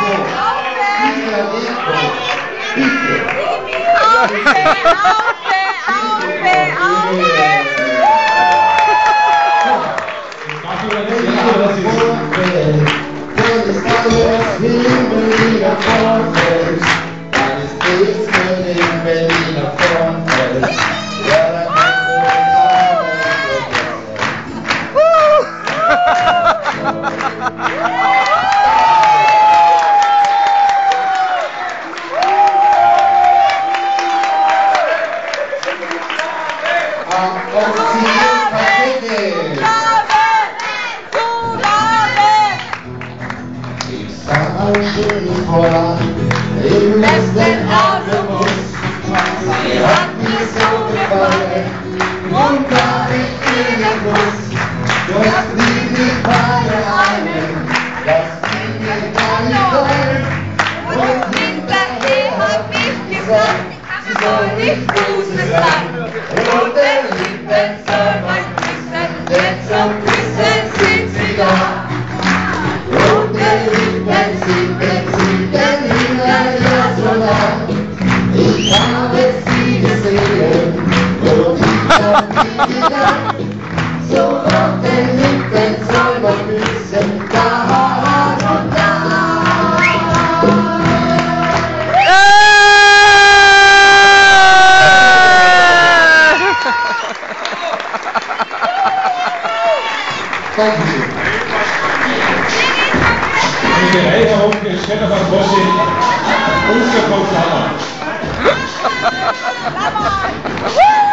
Im letzten Atemzug, sie hat mir so gefallen, und da ich ihren Kuss, das blieb nicht meine einen, das blieb mir gar nicht sein. Und hinterher hab ich gesagt, sie soll nicht Buße sein. Rote Lippen soll man küssen, denn zum Küssen sind sie da. Rote Lippen sind ich habe sie gesehen und ich hab nie gedacht, so rote Lippen soll man küssen, da und da. Danke. Die Reihe oben ist Stefan Boschi, unser Programm.